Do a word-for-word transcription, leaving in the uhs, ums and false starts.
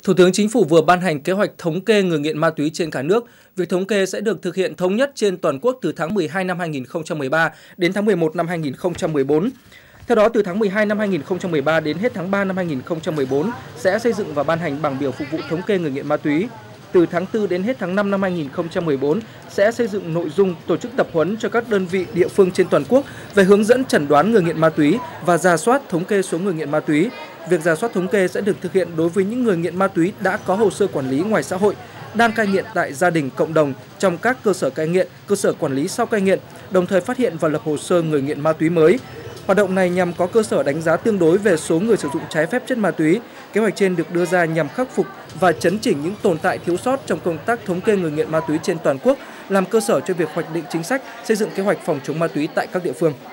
Thủ tướng Chính phủ vừa ban hành kế hoạch thống kê người nghiện ma túy trên cả nước. Việc thống kê sẽ được thực hiện thống nhất trên toàn quốc từ tháng mười hai năm hai nghìn không trăm mười ba đến tháng mười một năm hai nghìn không trăm mười bốn. Theo đó, từ tháng mười hai năm hai nghìn không trăm mười ba đến hết tháng ba năm hai nghìn không trăm mười bốn sẽ xây dựng và ban hành bảng biểu phục vụ thống kê người nghiện ma túy. Từ tháng tư đến hết tháng năm năm hai nghìn không trăm mười bốn sẽ xây dựng nội dung tổ chức tập huấn cho các đơn vị địa phương trên toàn quốc về hướng dẫn chẩn đoán người nghiện ma túy và rà soát thống kê số người nghiện ma túy. Việc rà soát thống kê sẽ được thực hiện đối với những người nghiện ma túy đã có hồ sơ quản lý ngoài xã hội, đang cai nghiện tại gia đình, cộng đồng, trong các cơ sở cai nghiện, cơ sở quản lý sau cai nghiện, đồng thời phát hiện và lập hồ sơ người nghiện ma túy mới. Hoạt động này nhằm có cơ sở đánh giá tương đối về số người sử dụng trái phép chất ma túy. Kế hoạch trên được đưa ra nhằm khắc phục và chấn chỉnh những tồn tại thiếu sót trong công tác thống kê người nghiện ma túy trên toàn quốc, làm cơ sở cho việc hoạch định chính sách, xây dựng kế hoạch phòng chống ma túy tại các địa phương.